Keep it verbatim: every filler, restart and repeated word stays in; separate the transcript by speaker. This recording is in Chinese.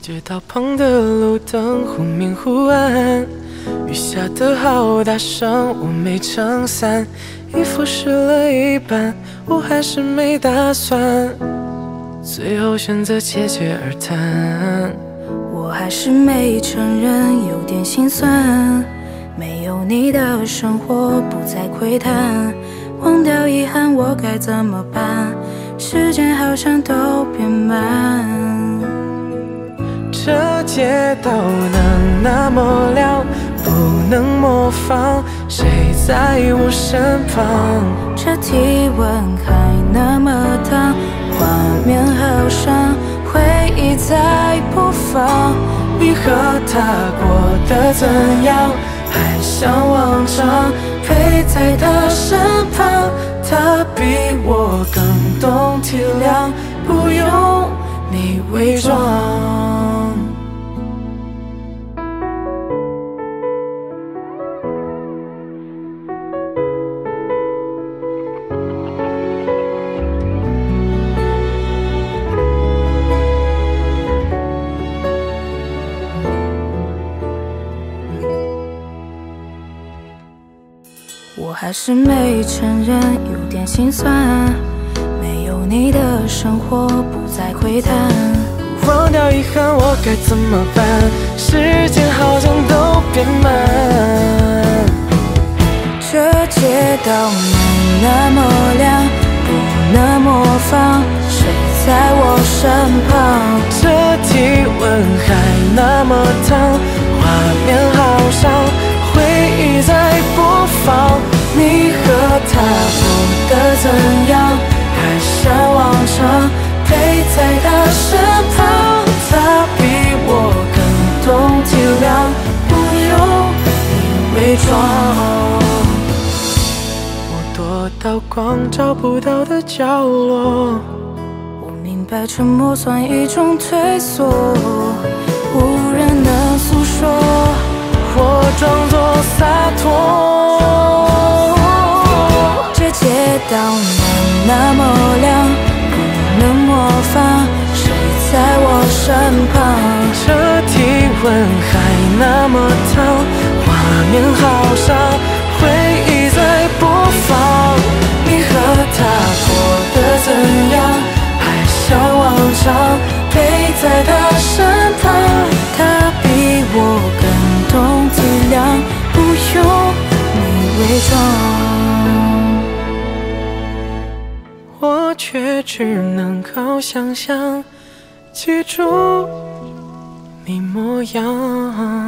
Speaker 1: 街道旁的路灯忽明忽暗，雨下得好大声，我没撑伞，衣服湿了一半，我还是没打算，最后选择结结而谈。
Speaker 2: 我还是没承认，有点心酸，没有你的生活不再窥探，忘掉遗憾我该怎么办？时间好像都变慢。
Speaker 1: 这街道能那么亮，不能模仿，谁在我身旁？
Speaker 2: 这体温还那么烫，画面好像回忆在播放。
Speaker 1: 你和他过得怎样？还像往常陪在他身旁，他比我更懂体谅，不用你伪装。
Speaker 2: 我还是没承认，有点心酸，没有你的生活不再窥探，
Speaker 1: 忘掉遗憾我该怎么办？时间好像都变慢。
Speaker 2: 这街道能那么亮，不能模仿，谁在我身旁？
Speaker 1: 这体温还那么烫，画面好像回忆在播放。你和他过得怎样？还像往常陪在他身旁，他比我更懂体谅，不用你伪装。我躲到光照不到的角落，
Speaker 2: 我明白沉默算一种退缩，无人能诉说，
Speaker 1: 我装作洒脱。
Speaker 2: 这街道能那么亮，不能模仿，谁在我身旁？
Speaker 1: 这体温还那么烫，画面好像回忆在播放。你和他过得怎样？还像往常陪在他身旁，
Speaker 2: 他比我更懂体谅，不用你伪装。
Speaker 1: 我却只能靠想象记住你模样。